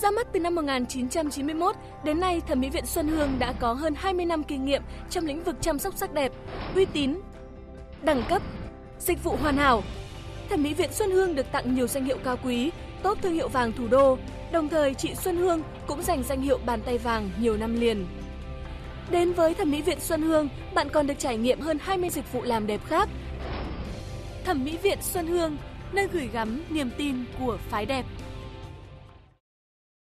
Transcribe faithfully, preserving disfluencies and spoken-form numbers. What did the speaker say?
Ra mắt từ năm một nghìn chín trăm chín mươi mốt, đến nay Thẩm mỹ viện Xuân Hương đã có hơn hai mươi năm kinh nghiệm trong lĩnh vực chăm sóc sắc đẹp, uy tín, đẳng cấp, dịch vụ hoàn hảo. Thẩm mỹ viện Xuân Hương được tặng nhiều danh hiệu cao quý, top thương hiệu vàng thủ đô, đồng thời chị Xuân Hương cũng giành danh hiệu bàn tay vàng nhiều năm liền. Đến với Thẩm mỹ viện Xuân Hương, bạn còn được trải nghiệm hơn hai mươi dịch vụ làm đẹp khác. Thẩm mỹ viện Xuân Hương, nơi gửi gắm niềm tin của phái đẹp.